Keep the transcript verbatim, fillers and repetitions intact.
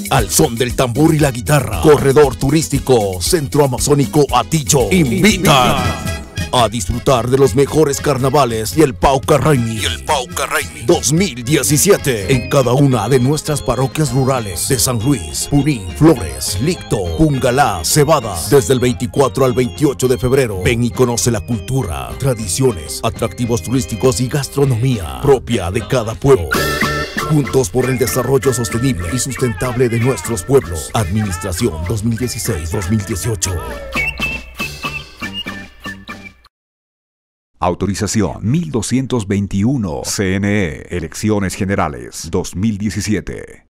al son del tambor y la guitarra. Corredor turístico Centro Amazónico Atillo invitan a disfrutar de los mejores carnavales y el Pauca Raimi, y el Pauca Raimi dos mil diecisiete en cada una de nuestras parroquias rurales de San Luis, Puní, Flores, Licto, Pungalá, Cebada, desde el veinticuatro al veintiocho de febrero. Ven y conoce la cultura, tradiciones, atractivos turísticos y gastronomía propia de cada pueblo. Juntos por el desarrollo sostenible y sustentable de nuestros pueblos. Administración dos mil dieciséis dos mil dieciocho. Autorización mil doscientos veintiuno. C N E. Elecciones Generales dos mil diecisiete.